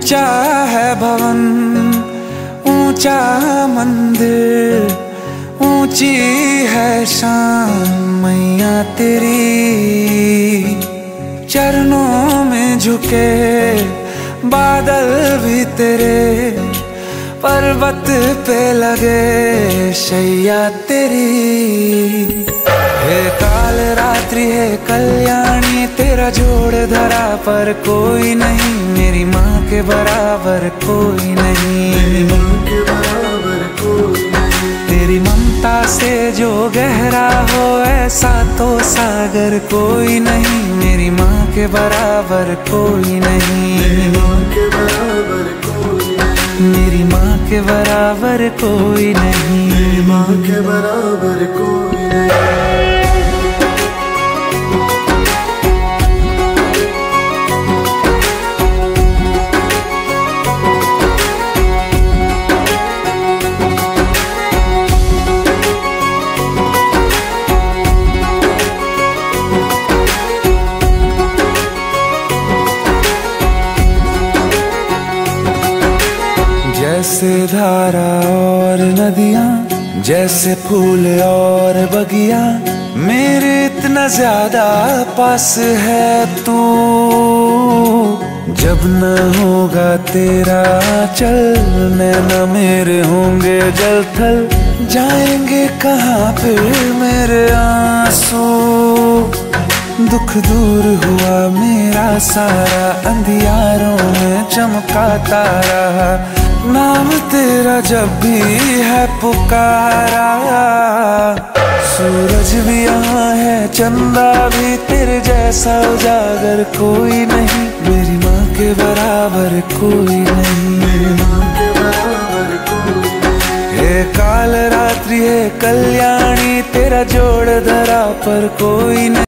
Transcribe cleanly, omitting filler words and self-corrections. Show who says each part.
Speaker 1: ऊंचा है भवन, ऊंचा मंदिर, ऊंची है शान मैया तेरी। चरणों में झुके बादल भी तेरे, पर्वत पे लगे शैया तेरी। हे काल रात्रि है कल्याणी, तेरा जोड़ धरा पर कोई नहीं, मेरी माँ के बराबर कोई नहीं। तेरी ममता से जो गहरा हो ऐसा तो सागर कोई नहीं, मेरी माँ के बराबर कोई नहीं। मेरी माँ के बराबर कोई नहीं,
Speaker 2: मेरी माँ के बराबर कोई नहीं।
Speaker 1: जैसे धारा और नदियाँ, जैसे फूल और बगिया, मेरे इतना ज्यादा पास है तू। जब न होगा तेरा चल, नैना मेरे होंगे जल थल, जाएंगे कहाँ फिर मेरे आंसू। दुख दूर हुआ मेरा सारा, अंधियारों में चमका तारा, नाम तेरा जब भी है पुकारा। सूरज भी यहाँ है, चंदा भी, तेरे जैसा उजागर कोई नहीं, मेरी माँ के बराबर कोई नहीं।
Speaker 2: मेरी माँ के बराबर कोई नहीं।
Speaker 1: हे काल रात्रि है कल्याणी, तेरा जोड़ धरा पर कोई नहीं।